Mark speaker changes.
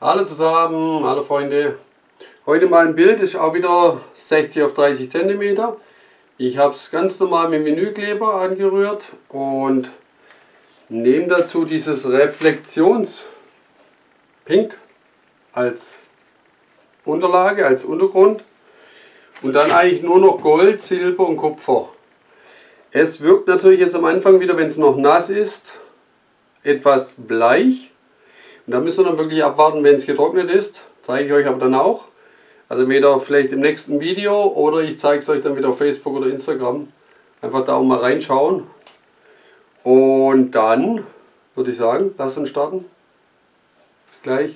Speaker 1: Hallo zusammen, hallo Freunde. Heute mal ein Bild, ist auch wieder 60 auf 30 cm. Ich habe es ganz normal mit Vinylkleber angerührt und nehme dazu dieses Reflektions Pink als Unterlage, als Untergrund und dann eigentlich nur noch Gold, Silber und Kupfer. Es wirkt natürlich jetzt am Anfang wieder, wenn es noch nass ist, etwas bleich. Und da müsst ihr dann wirklich abwarten, wenn es getrocknet ist. Zeige ich euch aber dann auch. Also entweder vielleicht im nächsten Video oder ich zeige es euch dann wieder auf Facebook oder Instagram. Einfach da auch mal reinschauen. Und dann würde ich sagen, lasst uns starten. Bis gleich.